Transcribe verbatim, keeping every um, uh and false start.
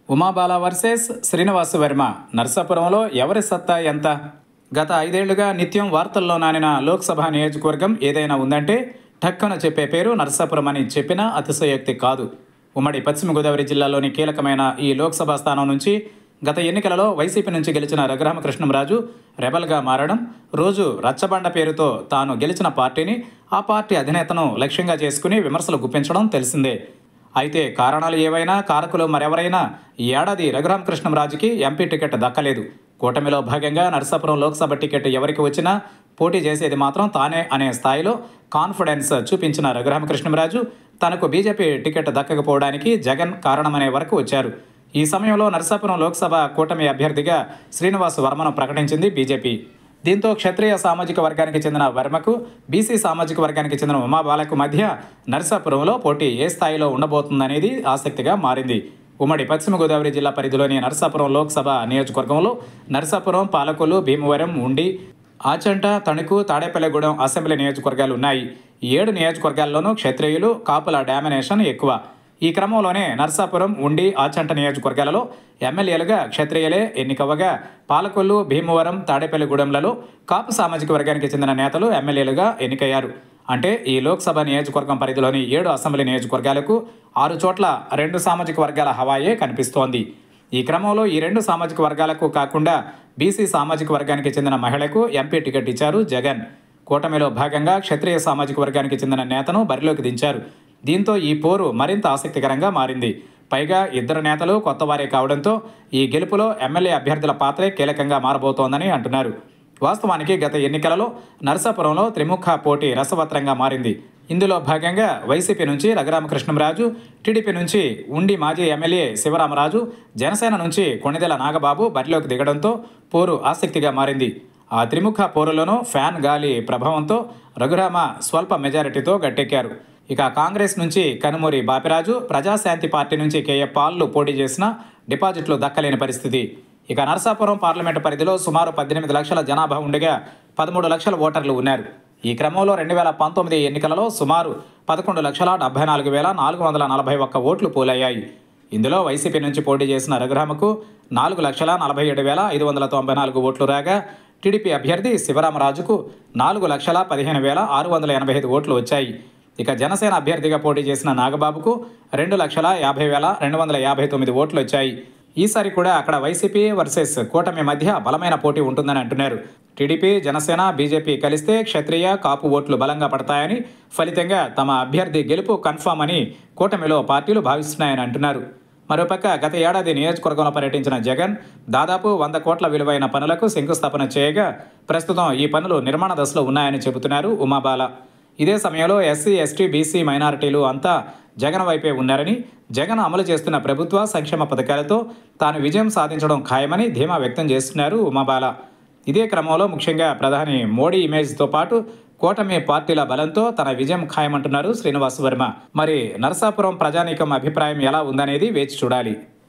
Umabala versus Srinivas Varma. నర్సాపురంలో ఎవరి సత్తా ఎంత? గత ఐదేళ్లుగా నిత్యం వార్తల్లో నానిన లోక్సభ నియోజకవర్గం ఏదైనా ఉందంటే ఠక్కన చెప్పే పేరు నర్సాపురం అని చెప్పినా అతిశయోక్తి కాదు. ఉమ్మడి పశ్చిమ గోదావరి జిల్లాలోని కీలకమైన ఈ లోక్సభ స్థానం నుంచి గత ఎన్నికలలో వైసీపీ నుంచి గెలిచిన రఘురామకృష్ణంరాజు రెబల్గా మారడం, రోజు రచ్చబండ పేరుతో తాను గెలిచిన పార్టీని, ఆ పార్టీ అధినేతను లక్ష్యంగా చేసుకుని విమర్శలు గుప్పించడం తెలిసిందే. అయితే కారణాలు ఏవైనా, కారకులు మరెవరైనా ఈ ఏడాది రఘురామకృష్ణంరాజుకి ఎంపీ టికెట్ దక్కలేదు. కూటమిలో భాగంగా నర్సాపురం లోక్సభ టికెట్ ఎవరికి వచ్చినా పోటీ చేసేది మాత్రం తానే అనే స్థాయిలో కాన్ఫిడెన్స్ చూపించిన రఘురామకృష్ణంరాజు తనకు బీజేపీ టికెట్ దక్కకపోవడానికి జగన్ కారణమనే వరకు వచ్చారు. ఈ సమయంలో నర్సాపురం లోక్సభ కూటమి అభ్యర్థిగా శ్రీనివాస్ వర్మను ప్రకటించింది బీజేపీ. దీంతో క్షత్రియ సామాజిక వర్గానికి చెందిన వర్మకు, బీసీ సామాజిక వర్గానికి చెందిన ఉమాబాలకు మధ్య నర్సాపురంలో పోటీ ఏ స్థాయిలో ఉండబోతుందనేది ఆసక్తిగా మారింది. ఉమ్మడి పశ్చిమ గోదావరి జిల్లా పరిధిలోని నర్సాపురం లోక్సభ నియోజకవర్గంలో నర్సాపురం, పాలకొల్లు, భీమవరం, ఉండి, ఆచంట, తణుకు, తాడేపల్లిగూడెం అసెంబ్లీ నియోజకవర్గాలు ఉన్నాయి. ఈ ఏడు నియోజకవర్గాల్లోనూ క్షత్రియులు, కాపుల డామినేషన్ ఎక్కువ. ఈ క్రమంలోనే నర్సాపురం, ఉండి, ఆచంట నియోజకవర్గాలలో ఎమ్మెల్యేలుగా క్షత్రియులే ఎన్నికవ్వగా, పాలకొల్లు, భీమవరం, తాడేపల్లిగూడెంలలో కాపు సామాజిక వర్గానికి చెందిన నేతలు ఎమ్మెల్యేలుగా ఎన్నికయ్యారు. అంటే ఈ లోక్సభ నియోజకవర్గం పరిధిలోని ఏడు అసెంబ్లీ నియోజకవర్గాలకు ఆరు చోట్ల రెండు సామాజిక వర్గాల హవాయే కనిపిస్తోంది. ఈ క్రమంలో ఈ రెండు సామాజిక వర్గాలకు కాకుండా బీసీ సామాజిక వర్గానికి చెందిన మహిళకు ఎంపీ టికెట్ ఇచ్చారు జగన్. కూటమిలో భాగంగా క్షత్రియ సామాజిక వర్గానికి చెందిన నేతను బరిలోకి దించారు. దీంతో ఈ పోరు మరింత ఆసక్తికరంగా మారింది. పైగా ఇద్దరు నేతలు కొత్తవారే కావడంతో ఈ గెలుపులో ఎమ్మెల్యే అభ్యర్థుల పాత్రే కీలకంగా మారబోతోందని అంటున్నారు. వాస్తవానికి గత ఎన్నికలలో నర్సాపురంలో త్రిముఖ పోటీ రసవత్రంగా మారింది. ఇందులో భాగంగా వైసీపీ నుంచి రఘురామకృష్ణంరాజు, టీడీపీ నుంచి ఉండి మాజీ ఎమ్మెల్యే శివరామరాజు, జనసేన నుంచి కొణిదెల నాగబాబు బరిలోకి దిగడంతో పోరు ఆసక్తిగా మారింది. ఆ త్రిముఖ పోరులోనూ ఫ్యాన్ గాలి ప్రభావంతో రఘురామ స్వల్ప మెజారిటీతో గట్టెక్కారు. ఇక కాంగ్రెస్ నుంచి కనుమూరి బాపిరాజు, ప్రజాశాంతి పార్టీ నుంచి కేఏ పాల్లు పోటీ చేసిన డిపాజిట్లు దక్కలేని పరిస్థితి. ఇక నర్సాపురం పార్లమెంటు పరిధిలో సుమారు పద్దెనిమిది లక్షల జనాభా ఉండగా పదమూడు లక్షల ఓటర్లు ఉన్నారు. ఈ క్రమంలో రెండు వేల పంతొమ్మిది ఎన్నికలలో సుమారు పదకొండు లక్షల డెబ్బై నాలుగు వేల నాలుగు వందల నలభై ఒక్క ఓట్లు పోలయ్యాయి. ఇందులో వైసీపీ నుంచి పోటీ చేసిన రఘురామకు నాలుగు లక్షల నలభై ఏడు వేల ఐదు వందల తొంభై నాలుగు ఓట్లు రాగా, టీడీపీ అభ్యర్థి శివరామరాజుకు నాలుగు లక్షల పదిహేను వేల ఆరు వందల ఎనభై ఐదు ఓట్లు వచ్చాయి. ఇక జనసేన అభ్యర్థిగా పోటీ చేసిన నాగబాబుకు రెండు లక్షల యాభై వేల రెండు వందల యాభై తొమ్మిది ఓట్లు వచ్చాయి. ఈసారి కూడా అక్కడ వైసీపీ వర్సెస్ కూటమి మధ్య బలమైన పోటీ ఉంటుందని అంటున్నారు. టీడీపీ, జనసేన, బీజేపీ కలిస్తే క్షత్రియ, కాపు ఓట్లు బలంగా పడతాయని, ఫలితంగా తమ అభ్యర్థి గెలుపు కన్ఫామ్ అని కూటమిలో పార్టీలు భావిస్తున్నాయని అంటున్నారు. మరోపక్క గత ఏడాది నియోజకవర్గంలో పర్యటించిన జగన్ దాదాపు వంద కోట్ల విలువైన పనులకు శంకుస్థాపన చేయగా, ప్రస్తుతం ఈ పనులు నిర్మాణ దశలో ఉన్నాయని చెబుతున్నారు ఉమాబాల. ఇదే సమయంలో ఎస్సీ, ఎస్టీ, బీసీ మైనారిటీలు అంతా జగన్ వైపే ఉన్నారని, జగన్ అమలు చేస్తున్న ప్రభుత్వ సంక్షేమ పథకాలతో తాను విజయం సాధించడం ఖాయమని ధీమా వ్యక్తం చేస్తున్నారు ఉమాబాల. ఇదే క్రమంలో ముఖ్యంగా ప్రధాని మోడీ ఇమేజ్తో పాటు కూటమి పార్టీల బలంతో తన విజయం ఖాయమంటున్నారు శ్రీనివాస్ వర్మ. మరి నర్సాపురం ప్రజానీకం అభిప్రాయం ఎలా ఉందనేది వేచి చూడాలి.